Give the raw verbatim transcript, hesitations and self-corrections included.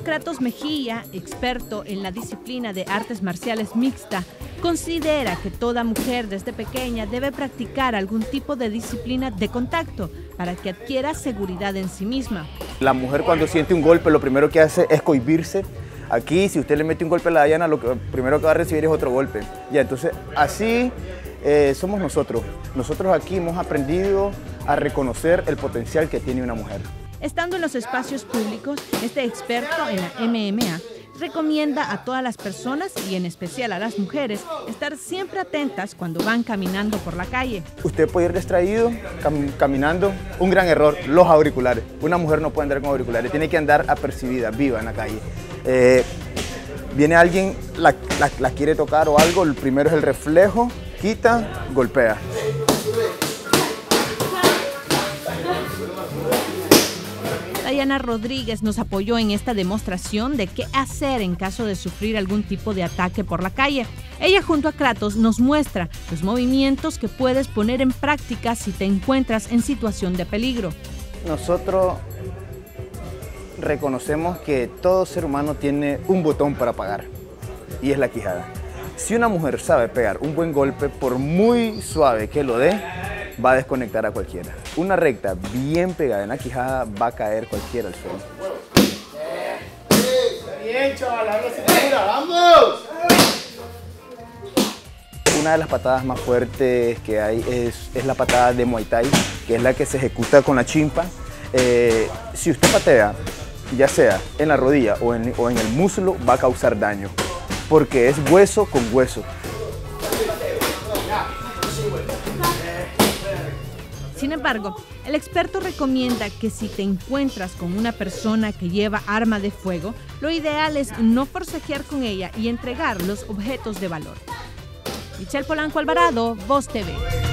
Kratos Mejía, experto en la disciplina de artes marciales mixta, considera que toda mujer desde pequeña debe practicar algún tipo de disciplina de contacto para que adquiera seguridad en sí misma. La mujer cuando siente un golpe lo primero que hace es cohibirse. Aquí si usted le mete un golpe a la Dayana, lo que, primero que va a recibir es otro golpe. Ya, entonces así eh, somos nosotros. Nosotros aquí hemos aprendido a reconocer el potencial que tiene una mujer. Estando en los espacios públicos, este experto en la M M A recomienda a todas las personas, y en especial a las mujeres, estar siempre atentas cuando van caminando por la calle. Usted puede ir distraído, cam caminando. Un gran error, los auriculares. Una mujer no puede andar con auriculares, tiene que andar apercibida, viva en la calle. Eh, viene alguien, la, la, la quiere tocar o algo, el primero es el reflejo, quita, golpea. Dayana Rodríguez nos apoyó en esta demostración de qué hacer en caso de sufrir algún tipo de ataque por la calle. Ella junto a Kratos nos muestra los movimientos que puedes poner en práctica si te encuentras en situación de peligro. Nosotros reconocemos que todo ser humano tiene un botón para pagar y es la quijada. Si una mujer sabe pegar un buen golpe, por muy suave que lo dé, va a desconectar a cualquiera. Una recta bien pegada en la quijada va a caer cualquiera al suelo. Bien, chaval, habla cintura, ¡vamos! Una de las patadas más fuertes que hay es, es la patada de Muay Thai, que es la que se ejecuta con la chimpa. Eh, si usted patea, ya sea en la rodilla o en, o en el muslo, va a causar daño, porque es hueso con hueso. Sin embargo, el experto recomienda que si te encuentras con una persona que lleva arma de fuego, lo ideal es no forcejear con ella y entregar los objetos de valor. Michelle Polanco Alvarado, Voz T V.